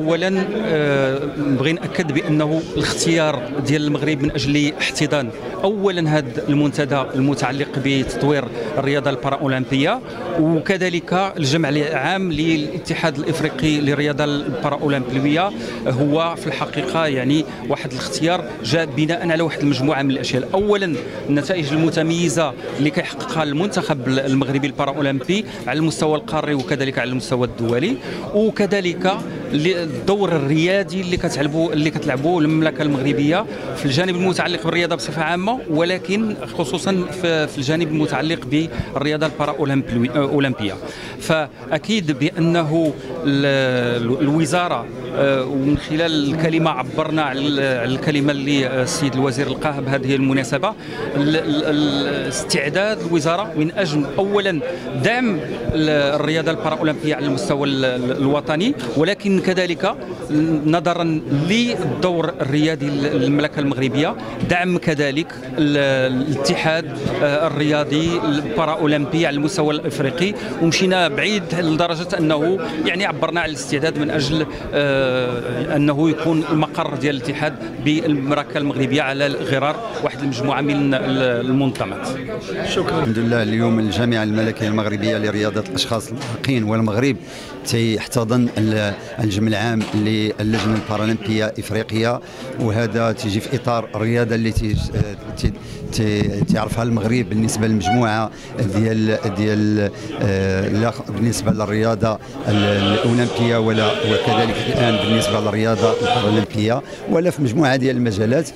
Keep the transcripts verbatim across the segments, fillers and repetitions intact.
اولا بغي ناكد بانه الاختيار ديال المغرب من اجل احتضان اولا هذا المنتدى المتعلق بتطوير الرياضه الباراولمبيه، وكذلك الجمع العام للاتحاد الافريقي للرياضه الباراولمبيه، هو في الحقيقه يعني واحد الاختيار جاء بناء على واحد المجموعه من الاشياء. اولا النتائج المتميزه اللي كيحققها المنتخب المغربي الباراولمبي على المستوى القاري وكذلك على المستوى الدولي، وكذلك الدور الريادي اللي كتلعبوا اللي كتلعبوا المملكه المغربيه في الجانب المتعلق بالرياضه بصفه عامه، ولكن خصوصا في الجانب المتعلق بالرياضه الباراولمبيه. فاكيد بانه الوزاره ومن خلال الكلمه عبرنا على الكلمه اللي السيد الوزير لقاها بهذه المناسبه، استعداد الوزاره من اجل اولا دعم الرياضه الباراولمبيه على المستوى الوطني، ولكن كذلك نظرا للدور الريادي للمملكه المغربيه دعم كذلك الاتحاد الرياضي الباراولمبي على المستوى الافريقي، ومشينا بعيد لدرجه انه يعني عبرنا على الاستعداد من اجل انه يكون المقر ديال الاتحاد بالمملكه المغربيه على غرار واحد المجموعه من المنظمات. شكرا. الحمد لله اليوم الجامعه الملكيه المغربيه لرياضه الاشخاص العاقين والمغرب تيحتضن الجمع العام للجنه البارالمبيه افريقيا، وهذا تيجي في اطار الرياضه اللي تي تعرفها المغرب بالنسبه للمجموعه ديال ديال لا بالنسبه للرياضه الاولمبيه ولا وكذلك الان بالنسبه للرياضه البارالمبيه ولا في مجموعه ديال المجالات.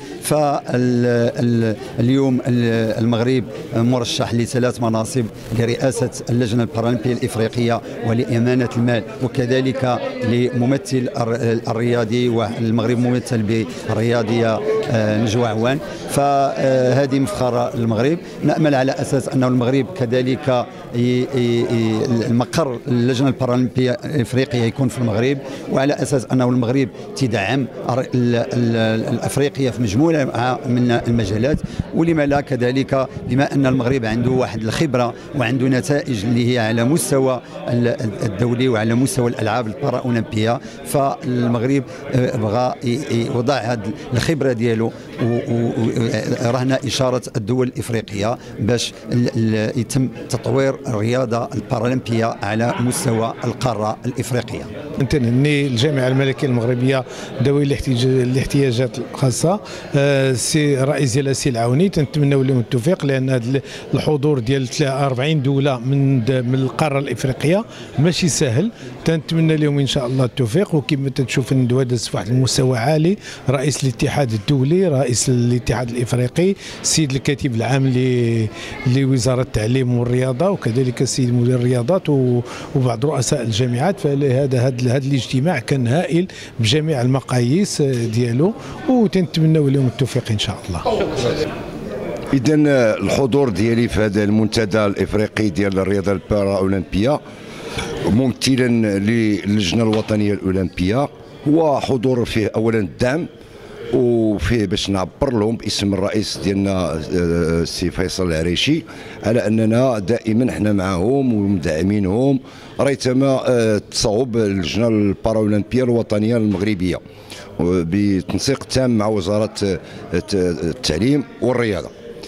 فاليوم المغرب مرشح لثلاث مناصب لرئاسه اللجنه البارالمبيه الافريقيه ولامانه المال، وكذلك لممثل الرياضي، والمغرب ممثل بالرياضيه نجوى عوان. فهذه مفخره المغرب. نامل على اساس انه المغرب كذلك المقر اللجنه البارالمبيه الافريقيه يكون في المغرب، وعلى اساس انه المغرب تدعم الافريقيه في مجموعه من المجالات. ولما لا كذلك بما ان المغرب عنده واحد الخبره وعنده نتائج اللي هي على مستوى الدولي وعلى مستوى الالعاب الباراولمبيه، فالمغرب بغى يوضع هذه الخبره ديالو ورهن اشاره الدول الافريقيه باش يتم تطوير الرياضه البارالمبيه على مستوى القاره الافريقيه. تنهني الجامعه الملكيه المغربيه ذوي الاحتياجات الخاصه سي رئيس ديال السي العوني، تنتمنوا لهم التوفيق، لان هذا الحضور ديال أربعين دوله من من القاره الافريقيه ماشي سهل. تنتمنى لهم ان شاء الله التوفيق. وكما تشوف ندوه دازت في واحد المستوى عالي، رئيس الاتحاد الدولي، رئيس الاتحاد الافريقي، السيد الكاتب العام لوزاره التعليم والرياضه، وكذلك السيد مدير الرياضات وبعض رؤساء الجامعات. فهذا هذا الاجتماع كان هائل بجميع المقاييس ديالو، وتنتمنوا لهم التوفيق ان شاء الله. إذا الحضور ديالي في هذا المنتدى الافريقي ديال الرياضه الباراولمبيه ممثلا للجنه الوطنيه الاولمبيه، هو حضور فيه اولا الدعم، وفيه باش نعبر لهم باسم الرئيس ديالنا السي فيصل العريشي على اننا دائما حنا معهم ومدعمينهم ريثما تصوب اللجنه الباراولمبيه الوطنيه المغربيه بتنسيق تام مع وزاره التعليم والرياضه.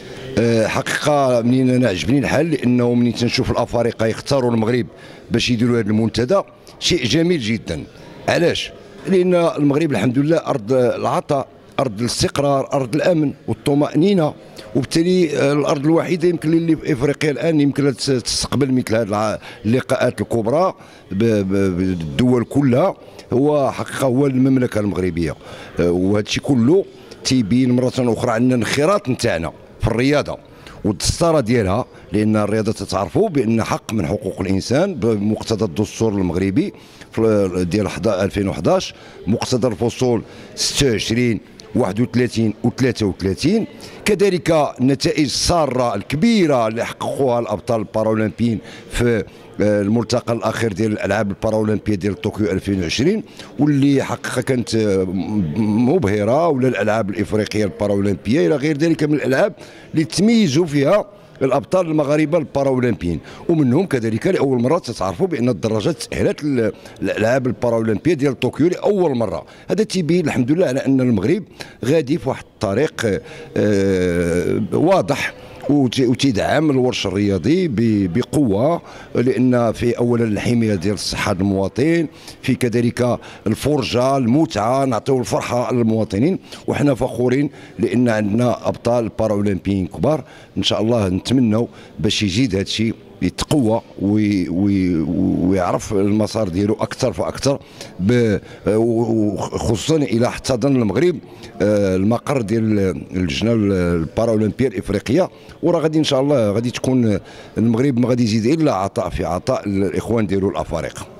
حقيقه منين انا عجبني الحال، لانه منين تنشوف الافارقه يختاروا المغرب باش يديروا هذا المنتدى شيء جميل جدا. علاش؟ لان المغرب الحمد لله ارض العطاء، ارض الاستقرار، ارض الامن والطمانينه، وبالتالي الارض الوحيده يمكن اللي في افريقيا الان يمكن تستقبل مثل هذه اللقاءات الكبرى بالدول كلها هو حقيقه هو المملكه المغربيه. وهذا الشيء كله تيبين مره اخرى عندنا الانخراط نتاعنا في الرياضه والدستاره ديالها، لان الرياضه تتعرفوا بان حق من حقوق الانسان بمقتضى الدستور المغربي ديال ألفين وأحد عشر، مقتضى الفصول ستة وعشرين واحد وثلاثين و ثلاثة وثلاثين. كذلك النتائج الساره الكبيره اللي حققوها الابطال الباراولمبيين في الملتقى الاخير ديال الالعاب الباراولمبيه ديال طوكيو ألفين وعشرين، واللي حقيقه كانت مبهره، ولا الالعاب الافريقيه الباراولمبيه الى غير ذلك من الالعاب اللي تميزوا فيها الابطال المغاربه الباراولمبيين، ومنهم كذلك لاول مره تتعرفوا بان الدراجات تاهلت الالعاب الباراولمبيه ديال طوكيو لاول مره. هذا تيبين الحمد لله على ان المغرب غادي في واحد الطريق آه واضح، وتدعم الورش الرياضي بقوه، لان في اولا الحمايه ديال الصحه المواطن، في كذلك الفرجه المتعه، نعطيو الفرحه للمواطنين، وحنا فخورين لان عندنا ابطال باراولمبيين كبار. ان شاء الله نتمنوا باش يزيد هذا الشيء يتقوى ويعرف المسار ديالو اكثر فاكثر، خصوصا الى احتضن المغرب المقر ديال اللجنه الباراولمبيه الافريقيه، وراه غادي ان شاء الله غادي تكون المغرب ما غادي يزيد الا عطاء في عطاء الاخوان ديالو الافارقه.